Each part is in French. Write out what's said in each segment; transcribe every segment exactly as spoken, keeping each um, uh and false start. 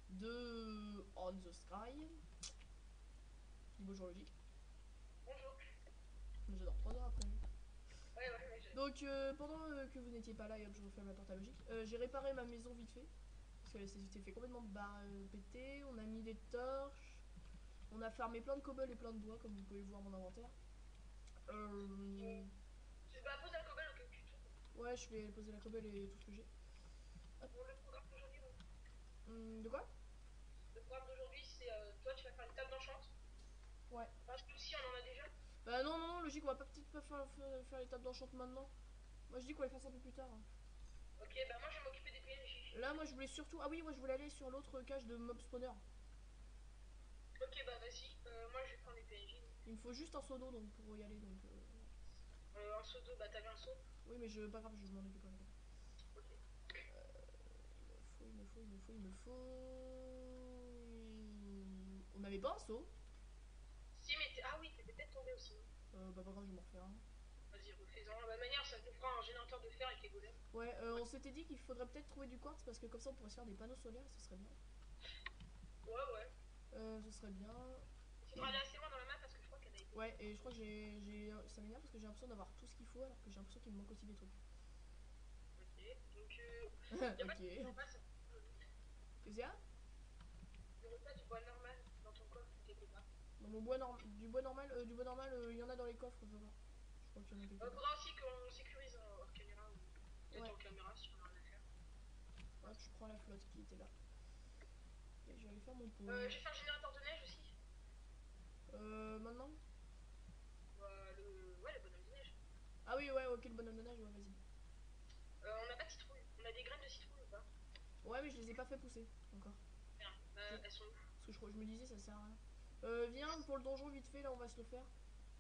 de On the Sky. Dis bonjour logique. Bonjour. Mais j'adore trois heures après. Ouais, ouais, ouais, j'ai. Donc euh, pendant euh, que vous n'étiez pas là et hop je refais ma porte à logique, euh, j'ai réparé ma maison vite fait. Parce qu'elle s'était fait complètement bar euh, péter. On a mis des torches. On a farmé plein de cobble et plein de bois comme vous pouvez voir mon inventaire. Euh... Tu bah, pose la cobble au cas où tu tournes. Ouais je vais poser la cobble et tout ce que j'ai. Bon, le programme d'aujourd'hui, bon. Hum, de quoi? Le programme d'aujourd'hui, c'est euh, toi, tu vas faire une table d'enchant. Ouais. Parce que si on en a déjà. Bah non non non logique on va pas peut-être pas faire, faire, faire l'étape d'enchant maintenant. Moi je dis qu'on les fasse un peu plus tard. Hein. Ok, bah moi je vais m'occuper des P N J. Là moi je voulais surtout... Ah oui moi je voulais aller sur l'autre cage de mob spawner. Ok, bah vas-y. Euh, moi je vais prendre les P N J. Il me faut juste un seau d'eau donc pour y aller donc... Euh... Euh, un seau d'eau, bah t'avais un seau. Oui mais je... pas grave je m'en occuperai. Ok. Euh... Il me faut, il me faut, il me faut, il me faut... On n'avait pas un seau? Si, mais t'es. Ah oui, t'étais peut-être tombé aussi. Euh, bah pas grave je vais m'en refaire un. Vas-y, refais-en. Bah, de manière, ça te fera un générateur de fer avec les golems. Ouais euh, on s'était dit qu'il faudrait peut-être trouver du quartz parce que comme ça on pourrait se faire des panneaux solaires et ce serait bien. Ouais, ouais. Euh, ce serait bien. Il faudra aller assez loin dans la map parce que je crois qu'elle a été. Ouais et je crois que j'ai... Ça m'énerve parce que j'ai l'impression d'avoir tout ce qu'il faut alors que j'ai l'impression qu'il me manque aussi des trucs. Ok, donc euh. Y'a pas Ok. de en face. Qu'est-ce qu'il y a? Y'aurait pas du bois normal dans ton coffre quelque part. Dans mon bois normal, du bois normal, euh, du bois normal, il euh, y en a dans les coffres, je vois. Je crois qu'il y en a quelque Euh, part. faudra aussi qu'on sécurise en hors caméra ou peut-être Ouais. en caméra si on a rien à faire. Hop, je prends la flotte qui était là. Et je vais aller faire mon pont. Euh, j'ai fait un générateur de neige aussi. Euh, maintenant Euh, le... Ouais, le bonhomme de neige. Ah oui, ouais, ok, le bonhomme de neige, ouais, vas-y. Euh, on n'a pas de citrouille. On a des graines de citrouille ou pas? Ouais, mais je les ai pas fait pousser, encore. Merde, bah, Je... elles sont où? Parce que je, crois- je me disais, ça sert à rien. Euh, viens, pour le donjon, vite fait, là, on va se le faire.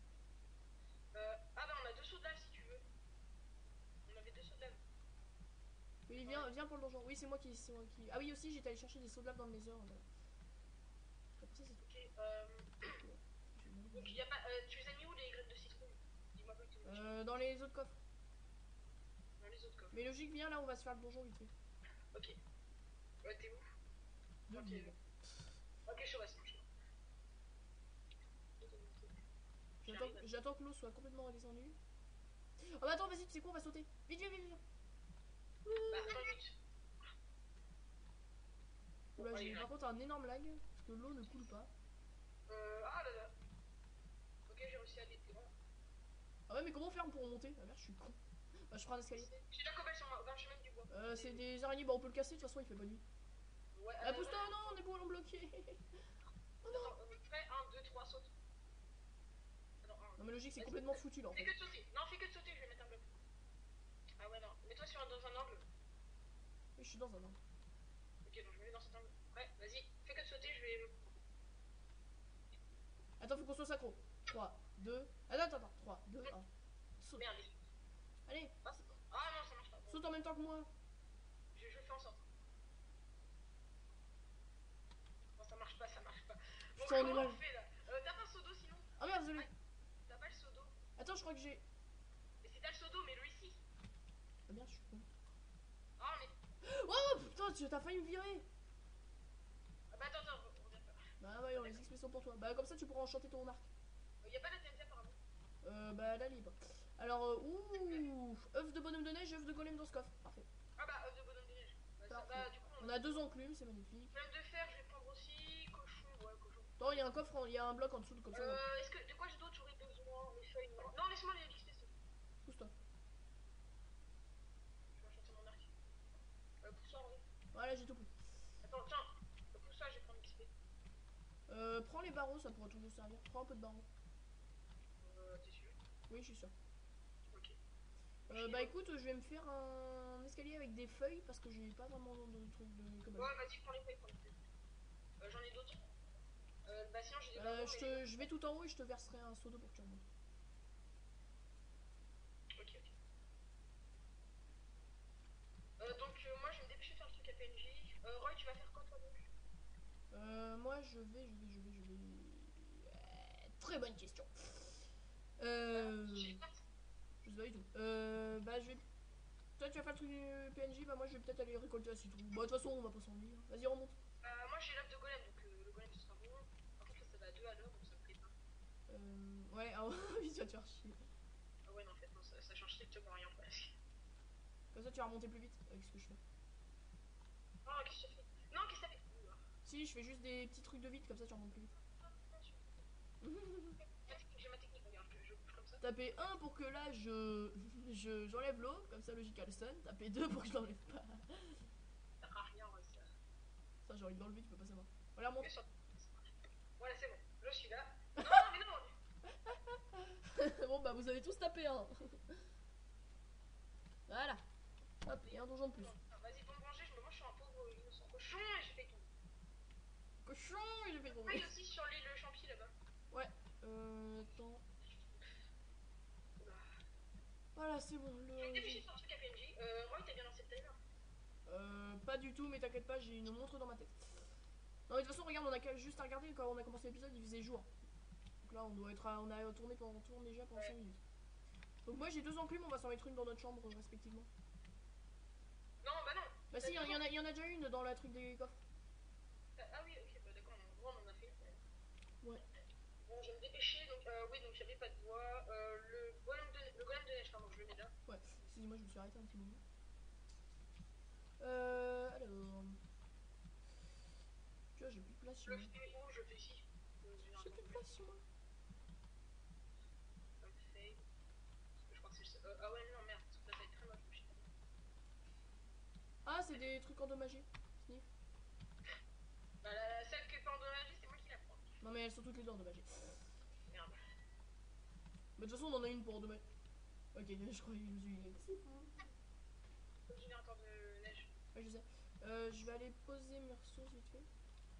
euh, Ah bah, on a deux seaux de lave si tu veux. On avait deux seaux de lave. Oui, viens, viens pour le donjon. Oui, c'est moi qui... c'est moi qui... Ah oui, aussi, j'étais allé chercher des sauts de lave dans le nether. Voilà. Pour ça, c'est tout. Ok, euh... Je vais Donc, y a pas... Euh, tu les as mis où les graines de citrouille? Dis-moi pas que tu les as mis. Euh, dans les autres coffres. Dans les autres coffres. Mais logique, viens, là, on va se faire le donjon, vite fait. Ok. Ouais, t'es où? De Ok, ville. ok, je reste, je J'attends j'attends que l'eau soit complètement redescendue. Oh bah attends, vas-y, tu sais quoi, on va sauter. Vite, vite, vite, vite. Bah, vingt minutes. Oula, Allez, j'ai par contre un énorme lag, parce que l'eau ne coule pas. Euh... Ah là là. Ok, j'ai réussi à aller. Bon. Ah ouais, mais comment faire pour monter? Ah merde, je suis con. Bah, je prends un escalier. J'ai la cobble sur ma... dans le chemin du bois. Euh, c'est des araignées, bah on peut le casser, de toute façon il fait pas nuit. Ouais, Ah, attends, pousse-toi, attends, non, on est ballons bloqués. Oh non. attends, on fait un, deux, trois, saute. Attends, un, Non, deux. mais logique, c'est Vas-y. complètement foutu là en Fais fait. que de sauter. Non, fais que de sauter, je vais mettre un bloc. Ah ouais, non. Mets-toi sur un, dans un angle. Oui, je suis dans un angle. Ok, donc je me mets dans cet angle. Ouais, vas-y. Fais que de sauter, je vais. Attends, faut qu'on soit synchro. trois, deux. Attends, attends, attends. trois, deux, un. Saute. Merde. Allez, Ah, ah non, ça marche pas. Bon. saute en même temps que moi. Je, je fais en sorte. Bon, ça marche pas, ça marche pas. Bon, Putain, on est comment mal. on fait là? euh, T'as pas un seau d'eau sinon? Ah merde, désolé. Ah, t'as pas le seau d'eau? Attends, je crois que j'ai. Mais c'est t'as le seau d'eau, mais le ici. Ah merde, je suis con. Ah, mais. Oh putain, tu t'as failli me virer. Ah, bah attends, attends, on revient pas. Bah ouais, on les expressions pour toi. Bah comme ça, tu pourras enchanter ton arc. Euh, y a pas la T N T apparemment. Euh, bah la libre. Alors, euh, ouh, œuf de bonhomme de neige, œuf de golem dans ce coffre. Parfait. Ah bah, œuf de bonhomme de neige. Bah, ça, Parfait. bah, du coup, on, On a deux enclumes, c'est magnifique. Flemme de fer, je vais prendre aussi. Cochon, ouais, cochon. Attends, il y a un coffre, il y a un bloc en dessous, comme ça. Euh, est-ce que. De quoi d'autre j'aurais besoin? Les feuilles, non. Non, laisse-moi les X P. Pousse-toi. Je vais enchanter mon arc. Euh, pour ça, en vrai. Voilà, j'ai tout pris. Attends, tiens. Pour ça, je vais prendre X P. Euh, prends les barreaux, ça pourra toujours servir. Prends un peu de barreaux. Euh, t'es sûr? Oui, je suis sûr. Ok. Euh, bah écoute, je vais me faire un escalier avec des feuilles parce que j'ai pas vraiment de trucs de cobble. Ouais, vas-y, prends les feuilles, prends les feuilles. Euh, j'en ai d'autres. Euh, bah sinon, j'ai des Euh, barreaux, je, mais... te, je vais tout en haut et je te verserai un seau d'eau pour que tu remontes. Ok, ok. Euh, donc, euh, moi, je vais me dépêcher de faire le truc à P N J. Euh, Roy, tu vas faire quoi, toi, donc? Euh, moi, je vais, je vais, je vais, je vais... Euh, très bonne question. Euh... Euh, j'ai pas... Je sais pas du tout. Euh, bah je vais... Toi, tu vas faire le truc du P N J, bah moi je vais peut-être aller récolter la citrouille. Bah de toute façon, on va pas s'ennuyer. Hein. Vas-y, remonte. Euh, moi, je Euh, ouais, ah oui, tu vas te faire chier. Ah ouais, non, en fait, non, ça, ça change strictement rien presque. Comme ça, tu vas remonter plus vite avec ce que je fais. Oh, qu'est-ce que tu fais? Non, qu'est-ce que t'as fait? Oula. Si, je fais juste des petits trucs de vite, comme ça, tu remontes plus vite. Ah, non, je- Ma technique, j'ai ma technique, regarde, je, je bouge comme ça. Tapez un pour que là, je je- j'enlève l'eau, comme ça, logical stun. Tapez deux pour que je l'enlève pas. Ça sert à rien, ouais, ça. Ça, j'ai envie de l'enlever, tu peux pas savoir. Voilà, remonte. Mais sur- Voilà, c'est bon, je suis là. Non, mais non! Bon, bah, vous avez tous tapé un. Voilà. Hop, et un donjon de plus. Non, vas-y, pour me venger, je me mange sur un pauvre innocent cochon et j'ai fait tout. Cochon, j'ai fait Ah, tomber. il y a aussi sur l'île le champi là-bas. Ouais. Euh, attends. Oula. Voilà, c'est bon. J'ai Le... vérifié sur le truc à P N J. Euh, Roy, t'as bien lancé le timer? Euh, pas du tout, mais t'inquiète pas, j'ai une montre dans ma tête. Non, mais de toute façon, regarde, on a qu'à- juste à regarder quand on a commencé l'épisode, il faisait jour. Donc là, on doit être à- on a tourné pendant on tourne déjà pendant Ouais. cinq minutes. Donc moi, j'ai deux enclumes, on va s'en mettre une dans notre chambre euh, respectivement. Non, bah non. Bah si, il y, en a- y en a déjà une dans la truc des coffres. Ah, ah oui, ok, bah d'accord, on, on en a fait. Ouais. Bon, je vais me dépêcher, donc euh, oui, donc j'avais pas de bois. Euh, le, golem de, le golem de neige, pardon, je le mets là. Ouais. Excusez-moi, je me suis arrêté un petit moment. Euh, alors... Tu vois, j'ai plus de place Je chez le moi. fais où? Je le fais ici. Euh, j'ai un J'ai temps plus de place chez moi. ça me fait. Parce que je crois que c'est. Euh, ah ouais, non, merde, parce que là ça va être très moche. Je sais pas. Ah, c'est des trucs endommagés. Sniff. Bah, la, celle qui est pas endommagée, c'est moi qui la prends. Non, mais elles sont toutes les deux endommagées. Merde. Bah, de toute façon, on en a une pour endommager. Ok, je crois que je me suis dit. C'est bon. Faut que j'ai un temps de neige. Ouais, je sais. Euh, je vais aller poser mes ressources vite fait.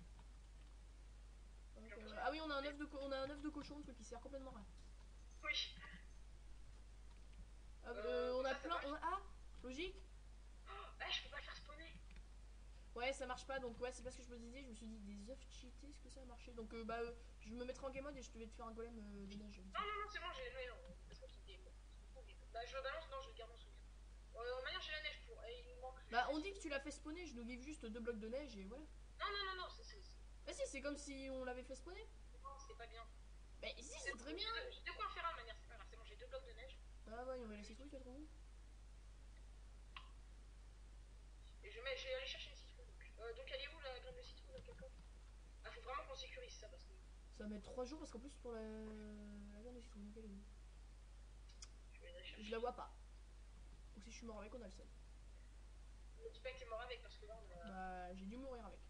Hop, euh, ah oui, on a un œuf de, co- on a un œuf de cochon, le truc qui sert complètement à rien. Oui. Hop, Euh, euh, on a ça, ça plein. marche. On a... Ah, logique. Oh, ah, je peux pas le faire spawner. Ouais, ça marche pas, donc ouais, c'est parce que je me disais, je me suis dit des œufs cheatés, est-ce que ça a marché? Donc euh, bah, euh, je me mettrai en game mode et je te vais te faire un golem euh, de neige. Non, non, non, c'est bon, j'ai. Non, non, c'est moi qui game. Bah, je le balance, non, je le garde en souvenir. Euh, en manière, j'ai la neige pour. Et il me manque. Bah, on dit que tu l'as fait spawner, je nous give juste deux blocs de neige et voilà. Non, non, non, non, c'est. c'est- c'est- Bah, si, c'est comme si on l'avait fait spawner. Non, c'est pas bien. Bah, si, c'est très bien. J'ai de- j'ai de quoi en faire un de manière, c'est pas grave, c'est bon, j'ai deux blocs de neige. Ah, ouais, on va la citrouille, tu vas trouver. Et je, mets, je vais aller chercher une citrouille. Donc, euh, donc elle est où la graine de citrouille dans quel coffre? Ah, faut vraiment qu'on sécurise ça parce que. Ça va mettre trois jours parce qu'en plus, pour la, la graine de citrouille, donc elle est où? Je vais aller chercher. Je la vois pas. Donc si je suis mort avec, on a le seul. Ne me dis pas que t'es mort avec parce que là on a. Bah, j'ai dû mourir avec.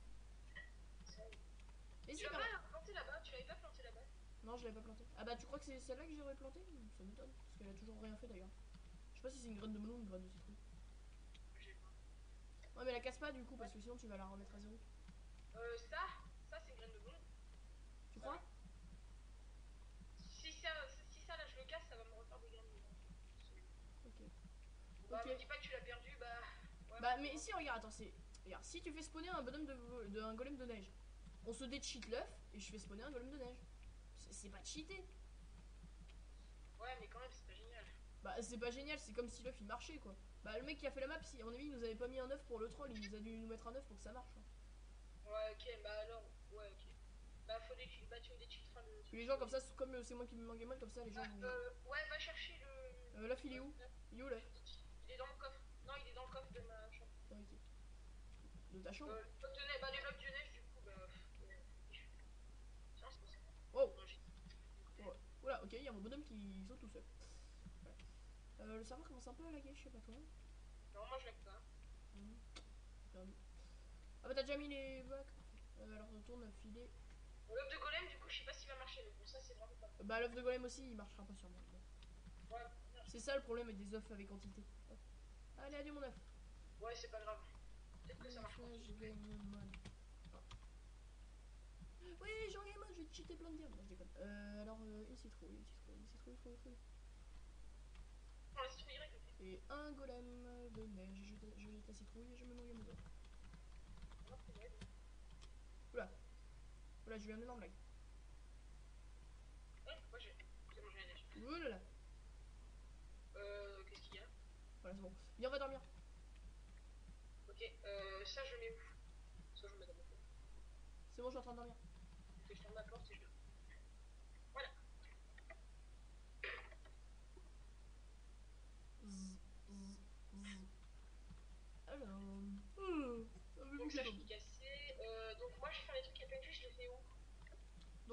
Et Tu si, l'as par- pas planté là-bas? Tu l'avais pas planté là-bas? Non, je l'avais pas plantée. Ah bah, tu crois que c'est celle-là que j'aurais plantée? Ça m'étonne, parce qu'elle a toujours rien fait d'ailleurs. Je sais pas si c'est une graine de melon ou une graine de citrouille. J'ai pas. Ouais, mais la casse pas du coup, parce que sinon tu vas la remettre à zéro. Euh, ça, ça c'est une graine de melon. Tu crois? Si ça, si ça là je le casse, ça va me refaire des graines de melon. Ok. Bah, Ok. me dis pas que tu l'as perdu, bah. Ouais, Bah, mais ici, regarde, attends, c'est. Regarde, si tu fais spawner un bonhomme de, de un golem de neige, on se décheat l'œuf et je fais spawner un golem de neige. C'est- C'est pas cheaté. Ouais, mais quand même, c'est pas génial. Bah, c'est pas génial, c'est comme si l'œuf il marchait quoi. Bah, le mec qui a fait la map, si à mon avis, il nous avait pas mis un œuf pour le troll, il nous a dû nous mettre un œuf pour que ça marche. Hein. Ouais, ok, bah alors, ouais, ok. Bah, faut des bah, tu décheateras le. Puis les gens, comme ça, comme euh, c'est moi qui me manquais mal, comme ça, les gens. Ah, vont- euh, ouais, va chercher le. Euh, l'œuf il est où? Il est où l'œuf? Il est dans mon coffre. Non, il est dans le coffre de ma chambre. Ah, ok. De ta chambre? Euh, les blocs de neige, bah, les blocs de neige, du coup, bah. Ouais. Tiens, c'est possible. Wow! Non, j'ai- Ouais. Oula, ok, il y a mon bonhomme qui saute tout seul. Voilà. Euh, le serveur commence un peu à laguer, je sais pas toi. Non, moi je l'aime pas. Mmh. Perdu. Ah bah t'as déjà mis les bacs. Euh, alors retourne filer. L'œuf de golem, du coup, je sais pas s'il va marcher, mais bon, ça c'est vraiment pas. Euh, bah l'œuf de golem aussi, il marchera pas sur moi. Bon. Ouais, C'est ça le problème avec des œufs avec quantité. Hop. Allez, adieu mon œuf. ouais, c'est pas grave. Peut-être que ça marche pas. Je gagne mode. Ah. Oui, j'en gagne mode, je vais te cheater plein de diamants. Non, je déconne. Euh, alors, euh, une citrouille, une citrouille, une citrouille, citrouille, citrouille. On la citrouille direct, ok. Et un golem de neige. Je, jette- je jette la citrouille et je me noie mon œuf. Non, c'est vrai. Oula. Oula, j'ai eu un énorme lag. Ouais, moi j'ai. J'ai mangé la neige. Oulala. Euh, qu'est-ce qu'il y a? Voilà, c'est bon. Viens, on va dormir. Ok, euh, ça je mets où? Ça je mets dans mon coffre. C'est bon, je suis en train de dormir. Je ferme ma porte et je dors. Voilà.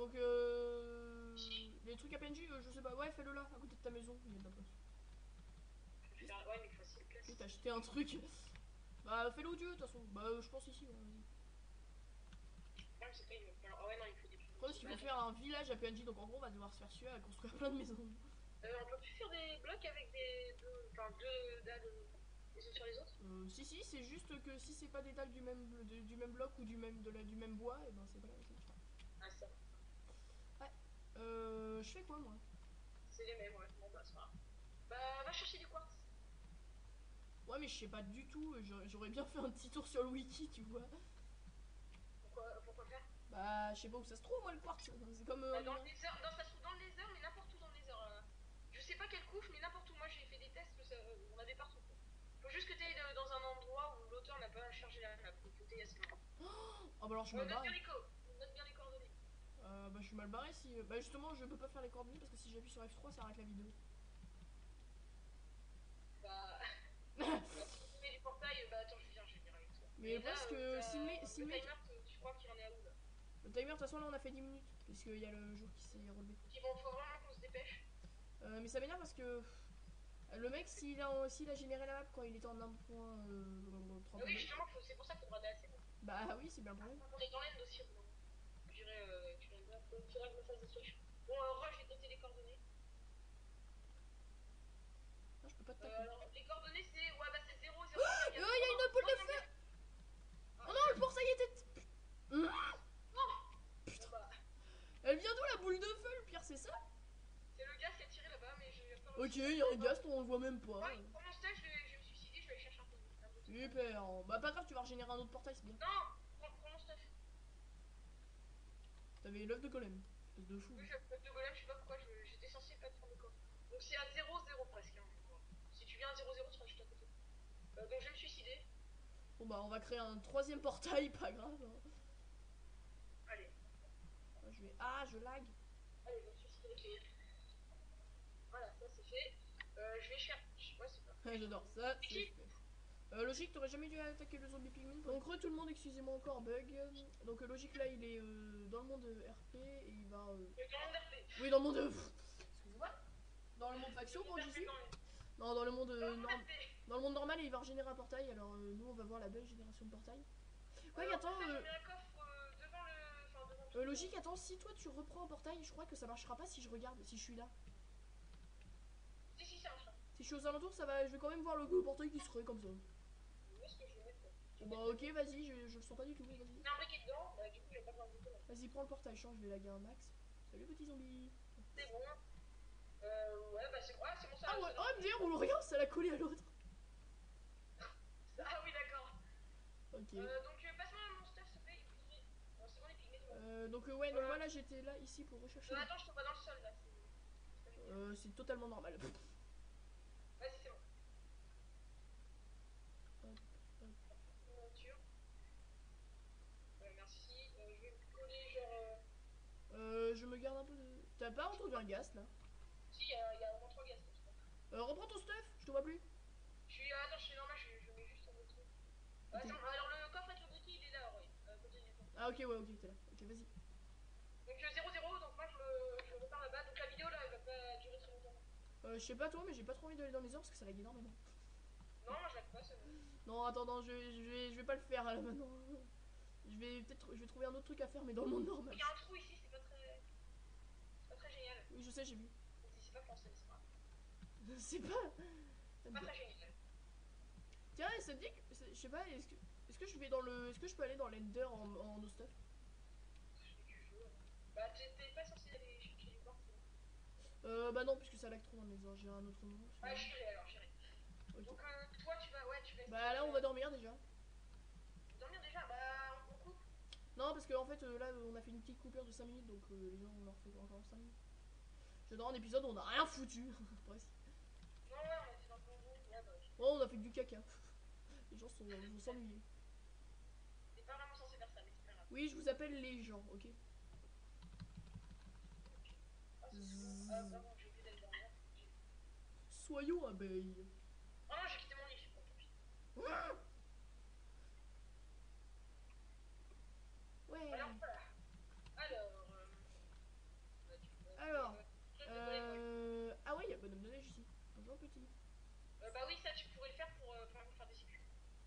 donc euh, les trucs à P N J, euh, je sais pas, ouais, fais-le là, à côté de ta maison, il y a de la place. Je vais faire... Ouais, mais il faut assez de place. Oui, t'as acheté un truc. Bah, fais-le où tu veux, de toute façon. Bah, euh, je pense ici, ouais, vas-y. Ouais, c'est pas une... Alors, ah ouais, non, il faut des plus. Après, s'il faut faire un village à P N J, donc en gros, on va devoir se faire suer à construire plein de maisons. Euh, on peut plus faire des blocs avec des deux, enfin deux dalles les uns sur les autres. Euh, si, si, c'est juste que si c'est pas des dalles du même, de- du même bloc ou du même, de la, du même bois, et ben c'est pas la même chose. Ah ça. Ouais. Euh, je fais quoi, moi? C'est les mêmes, ouais. Bon bah c'est pas grave. Bah va chercher du quartz. Ouais, mais je sais pas du tout, j'aurais j'aurais bien fait un petit tour sur le wiki, tu vois. Pourquoi, pourquoi faire? Bah, je sais pas où ça se trouve, moi, le quartz. C'est comme... Euh, Bah, dans le nether, non, ça se trouve dans le nether, mais n'importe où dans le nether. euh. Je sais pas quelle couche, mais n'importe où. Moi j'ai fait des tests, ça, on avait partout. Quoi. Faut juste que tu ailles dans un endroit où l'auteur n'a pas chargé la map. Faut que tu ailles à ce moment. Oh, bah alors je suis Euh, mal note barré. bien les co- note bien les coordonnées. Euh, bah, je suis mal barré si. Bah, justement, je peux pas faire les coordonnées parce que si j'appuie sur F trois, ça arrête la vidéo. Bah. La coordonnée du portail, bah attends, je viens, je vais venir avec toi. Mais là, parce que euh, si le mec. Si le le mec- timer, tu crois qu'il en est à où là? Le timer, de toute façon, là, on a fait dix minutes. Puisqu'il y a le jour qui s'est relevé. Ok, bon, faut vraiment qu'on se dépêche. Euh, mais ça m'énerve parce que. Le mec, s'il a, en- s'il a généré la map quand il était en un point Ah oui, trente-deux. justement, faut- c'est pour ça qu'il faudra aller assez bon. Bah oui, c'est bien le problème. On est dans l'end aussi, non? Je dirais, euh, tu l'aimes bien. Il faudra que je me fasse des switches. Bon, alors, Roche, je vais te noter les coordonnées. Non, je peux pas te Euh, taper. alors, les coordonnées, c'est. Ouais, bah c'est zéro, zéro. Oh, il y a une boule de feu! Oh non, le portail était. Non! Putain. Bon, bah, Elle vient d'où la boule de feu? Le pire, c'est ça? c'est le gaz qui a tiré là-bas, mais je vais pas. Ok, il y a un gaz, on le voit même pas. Ouais, pour mon stage, je vais, je vais me suicider, je vais aller chercher un peu de. Super. Bah, pas grave, tu vas régénérer un autre portail, c'est bien. Non! Prends, prends mon stuff. T'avais l'œuf de golem. Espèce de fou. Oui, je peux de golem, je sais pas pourquoi, je- j'étais censé pas te prendre le corps. Donc c'est à zéro zéro presque. Hein. Si tu viens à zéro zéro, tu seras juste à côté. Euh, donc je vais me suicider. Bon, bah, on va créer un troisième portail, pas grave. Hein. Allez. Ah, je vais. Ah, je lag. Allez, je vais me suicider. Voilà, ça c'est fait. Euh, je vais chercher. Ouais, c'est pas. Ouais, j'adore ça. C'est C'est qui? fait. Euh, logique, t'aurais jamais dû attaquer le zombie pigmin. Donc, re tout le monde, excusez-moi encore, bug. Donc, euh, logique, là, il est euh, dans le monde R P et il va. Euh... Euh, Dans le monde R P. Oui, dans le monde. Euh... Excusez-moi. Dans le monde faction, quand je dis. Non, dans le monde. Dans Euh, le monde norm- R P. Dans le monde normal, il va régénérer un portail. Alors, euh, nous, on va voir la belle génération de portail. Ouais, Alors, attends. en fait, Euh... je mets un coffre euh, devant le. Enfin, devant le Euh, truc. logique, attends, si toi tu reprends un portail, je crois que ça marchera pas si je regarde, si je suis là. Si, si, ça marche. Si je suis aux alentours, ça va, je vais quand même voir le portail qui serait comme ça. Où est-ce que je vais mettre? Bon, bah, ok, vas-y, je, je le sens pas du tout, vas-y. Il y a un briquet dedans, bah du coup, il n'y a pas besoin de briquet. Vas-y, prends le portail, change, je vais laguer un max. Salut, petit zombie. C'est bon. Euh, ouais, bah c'est ah, c'est bon ça. Ah ouais, ça- oh, M D R, on le regarde, ça l'a collé à l'autre. Ah oui, d'accord. Ok. Euh, donc, euh, passe-moi mon stuff, s'il te plaît. les pygmées. Bon, c'est bon, les pygmées, c'est bon. Euh, donc, euh, ouais, donc voilà, j'étais là, ici, pour rechercher. Euh, attends, je te vois dans le sol là. c'est- c'est pas génial. Euh, c'est totalement normal. Vas-y, c'est bon. Hop, hop. Nature. Euh, merci. Euh, je vais me coller genre. Euh... Euh, je me garde un peu de. T'as pas entendu un gaz là? Si, il y a, il y a au moins trois gaz. Je crois. Euh, reprends ton stuff, je te vois plus. Je suis. Attends, je suis normal, je, je mets juste un autre truc. Attends, alors le coffre avec le briquet, il est là, ouais. Euh, côté du- Ah, ok, ouais, ok, t'es là. Ok, vas-y. Donc euh, zéro zéro, donc moi je me, je me repars là-bas. Donc la vidéo là, elle va pas durer très longtemps. Euh, je sais pas toi, mais j'ai pas trop envie d'aller dans les heures parce que ça lag énormément. Non, moi je la fais pas, c'est bon. Non, attends, non, je, je, vais, je vais pas le faire là maintenant. Je vais peut-être, je vais trouver un autre truc à faire, mais dans le monde normal. Il y a un trou ici, c'est pas très. C'est pas très génial. Oui, je sais, j'ai vu. C'est pas français, c'est pas. C'est pas. C'est pas très génial. Tiens, ça te dit que, je sais pas, est-ce que, est-ce que je vais dans le, est-ce que je peux aller dans l'Ender en, en no stuff? Bah, t'es pas censé aller chercher les portes. Euh, bah non, puisque ça lag trop dans les heures. J'ai un autre nom. Ouais, j'irai alors, j'irai. Ok. Donc, euh, toi, tu vas. Ouais, tu vas. Bah là, on va dormir déjà. Dormir déjà. Bah, on coupe. Non, parce qu'en en fait, euh, là, on a fait une petite coupure de cinq minutes, donc euh, les gens, on leur fait encore cinq minutes. Je dans un épisode où on a rien foutu. Presque. Non, ouais, on était dans le bon groupe. Ouais, bah, oui. Oh, on a fait que du caca. Les gens sont, vont s'ennuyer. T'es pas vraiment censé faire ça, mais c'est pas grave. Oui, je vous appelle les gens, ok? Ah, c'est bon. Ah, pardon, j'ai oublié d'aller dormir. Soyons abeilles. Oh non, j'ai quitté mon lit. Bon, tant pis. Ouais. Alors, voilà. Alors. Euh...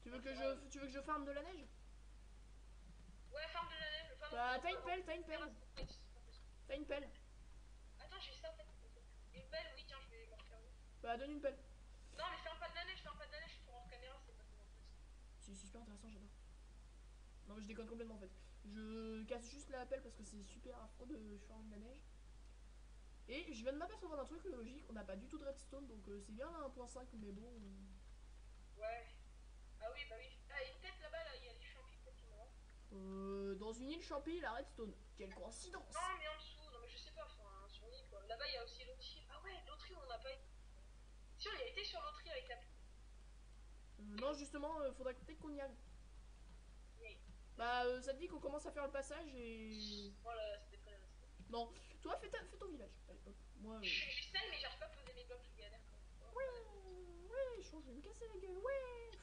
Tu veux que je, tu veux que je farme de la neige? Ouais, farm de la neige. Farm Bah de... t'as une pelle, t'as une pelle. T'as une pelle. Attends, j'ai ça en fait. Une pelle, oui, tiens, je vais m'en refaire une. Bah donne une pelle. Non, mais fais un pas de la neige, fais un pas de la neige pour en caméra, c'est pas très intéressant. C'est super intéressant, j'adore. Non mais je déconne complètement en fait. Je casse juste la pelle parce que c'est super affreux de faire de la neige. Et je viens de m'apercevoir d'un truc logique, on n'a pas du tout de redstone donc euh, c'est bien là un point cinq mais bon. euh, Ouais. Ah oui, bah oui. Ah, et peut-être là-bas, là, il y a les champignons peut-être qui m'ont. Euh, dans une île champie, la redstone. Quelle coïncidence! Non, mais en dessous, non, mais je sais pas, enfin, sur l'île quoi. Là-bas, il y a aussi l'autre île. Ah ouais, l'autre île, on n'a pas été. Si, on y a été sur l'autre île avec la pluie. Euh, non, justement, euh, faudrait peut-être qu'on y aille. Oui. Bah, euh, ça te dit qu'on commence à faire le passage et. Voilà, c'était très bien. Non, toi, fais, ta, fais ton village. Allez, hop, moi. Euh... J'essaye, mais j'arrive pas à poser mes blocs, je galère quand même. Ouais, ouais, je vais me casser la gueule, ouais!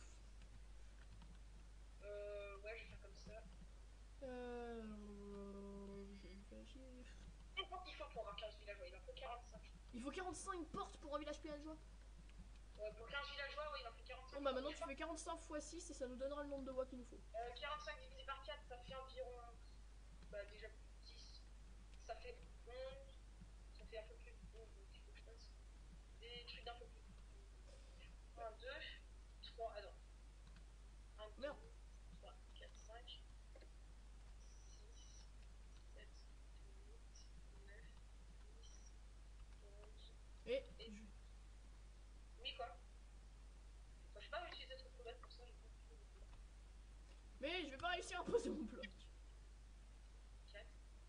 Euh, ouais, je vais faire comme ça. Euh. Je vais me faire chier. Et pour qu'il faut pour avoir quinze villageois, il en faut quarante-cinq. Il faut quarante-cinq portes pour un village villageois. Euh, pour quinze villageois, oui, il en faut quarante-cinq. Bon, bah maintenant tu fais quarante-cinq fois six et ça nous donnera le nombre de voix qu'il nous faut. Euh, quarante-cinq divisé par quatre, ça fait environ. Bah, déjà dix. Ça fait onze. Ça fait un peu plus de onze, donc il faut que je fasse des trucs d'un peu plus. un, deux, trois, ah non. un, deux, trois, quatre, cinq, six, sept, huit, neuf, dix, onze. Et. Et... Je... Oui, quoi. Enfin, je sais pas utiliser trop de poubelles pour ça, j'ai pas beaucoup de poubelles. Mais je vais pas réussir à poser mon bloc. quatre.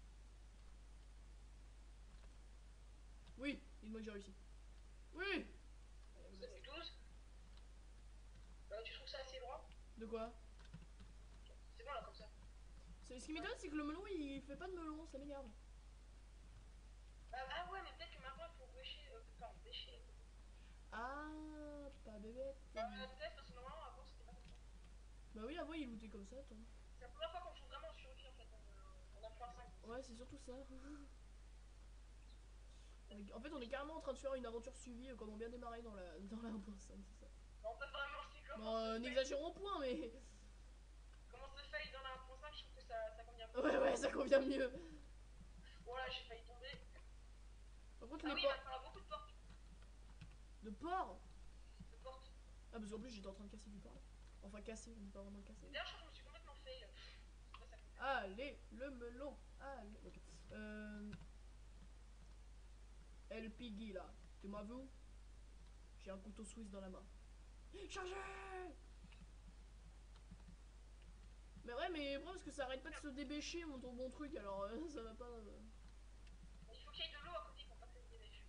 Oui, dis-moi que j'ai réussi. Oui! Ça fait douze. Euh, tu trouves ça assez droit? De quoi? C'est bon là, comme ça. Ce qui m'étonne, c'est que le melon il fait pas de melon, ça m'énerve. Euh, ah ouais, mais peut-être que maintenant il faut bêcher. Euh, pardon, bêcher. Ah, pas bébête. Euh, peut-être parce que normalement avant c'était pas comme ça. Bah oui, avant il lootait comme ça, toi. C'est la première fois qu'on joue vraiment en survie en fait. On, on a point cinq. Ouais, c'est surtout ça. On est- en fait, on est carrément en train de faire une aventure suivie, euh, comme on vient démarrer dans la dans la un point cinq, c'est ça. On peut vraiment c'est comment Bon, euh, n'exagérons point, mais. Comment se faille dans la un point cinq, je trouve que ça, ça convient plus. Ouais, ouais, ça convient mieux. Voilà, j'ai failli tomber. Par contre, Ah les oui, il va portes. falloir beaucoup de portes. De porc. De portes. Ah, parce qu'en plus, j'étais en train de casser du porc. Enfin, casser, on dit pas vraiment casser. D'ailleurs, je crois que je me suis complètement fail. C'est pas ça. Allez, le melon. Allez, ok. Euh. El Piggy là, tu m'as vu? J'ai un couteau suisse dans la main. Chargez! Mais ouais, mais le problème c'est que ça arrête pas de se débêcher mon, ton bon truc, alors euh, ça va pas. Euh... Il faut qu'il y ait de l'eau à côté pour pas que ça se débêche.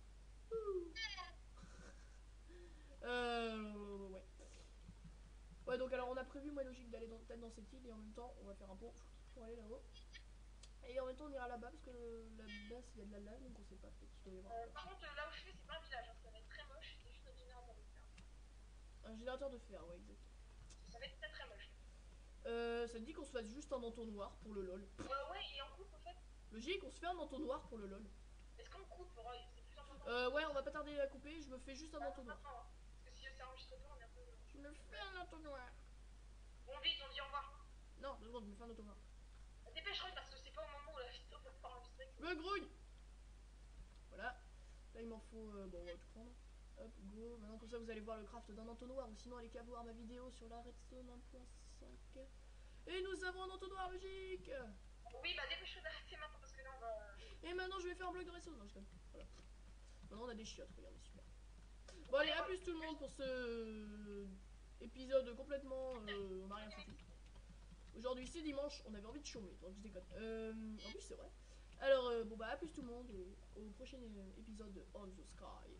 Euh. Ouais. Ouais, donc alors on a prévu, moi, logique d'aller dans, peut-être dans cette île et en même temps on va faire un pont pour aller là-haut. Et en même temps on ira là-bas parce que là-bas il y a de la lave donc on sait pas, peut-être qu'il doit y avoir. Euh, par contre, là où je suis, c'est pas un village, hein, ça va être très moche. C'est juste notre générateur de fer. Un générateur de fer, ouais, exact. Ça va être très très moche. Euh, ça te dit qu'on se fasse juste un entonnoir pour le lol. Euh, ouais, et on coupe en fait. Logique, on se fait un entonnoir pour le lol. Est-ce qu'on coupe, Roy? C'est plus important. Euh, ouais, on va pas tarder à couper, je me fais juste un Ah, entonnoir. maintenant, hein. Parce que si ça enregistre pas, on est un peu. Je me fais un entonnoir. Bon, vite, on dit au revoir. Non, deux secondes, je me fais un entonnoir. Dépêche, Roy, parce que c'est pas au moment où la vidéo va pouvoir enregistrer. Me grouille. Voilà. Là, il m'en faut. Euh, bon, on va tout prendre. Hop, go. Maintenant, comme ça, vous allez voir le craft d'un entonnoir. Ou sinon, allez qu'à voir ma vidéo sur la redstone un point cinq. Et nous avons un entonnoir logique. Oui, bah dépêche-toi d'arrêter maintenant parce que là on va. Et maintenant, je vais faire un bloc de ressources. Non, je connais. Voilà. Maintenant, on a des chiottes. Regardez, super. Bon, allez, à plus tout le monde pour ce épisode complètement. Euh, on n'a rien foutu. Aujourd'hui, c'est dimanche. On avait envie de chômer. Donc, je déconne. Euh, en plus, c'est vrai. Alors, euh, bon, bah, à plus tout le monde. Et au prochain épisode de On the Sky.